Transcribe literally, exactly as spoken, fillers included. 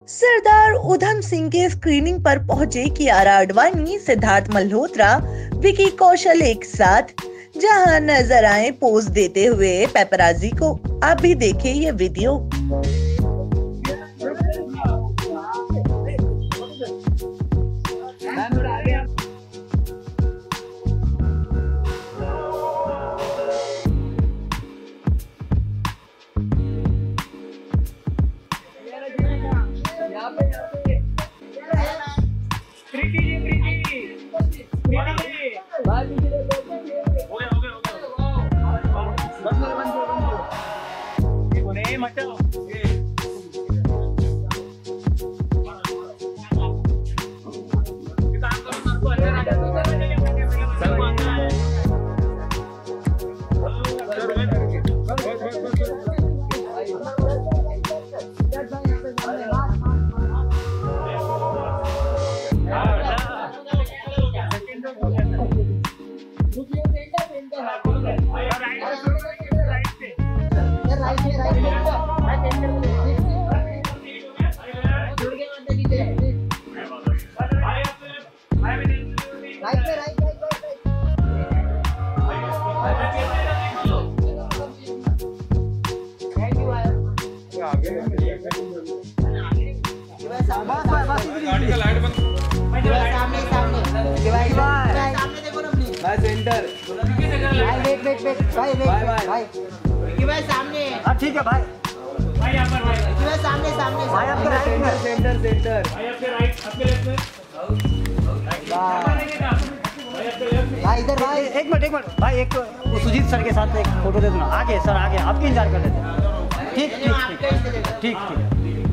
सरदार उधम सिंह के स्क्रीनिंग पर पहुंचे कियारा आडवाणी, सिद्धार्थ मल्होत्रा, विकी कौशल एक साथ जहां नजर आए पोज देते हुए पेपराजी को। आप भी देखिए ये वीडियो। भाई सेंटर भाई वेट वेट वेट भाई वेट भाई भाई विकी भाई सामने हां ठीक है भाई भाई यहां पर भाई विकी भाई सामने सामने भाई आपके राइट में सेंटर सेंटर भाई आपके राइट आपके लेफ्ट में भाई आपके लेफ्ट भाई इधर भाई एक मिनट एक मिनट भाई एक वो सुजीत सर के साथ एक फोटो दे दो ना। आगे सर आगे आपकी इंतजार कर लेते हैं। ठीक ठीक ठीक ठीक ठीक।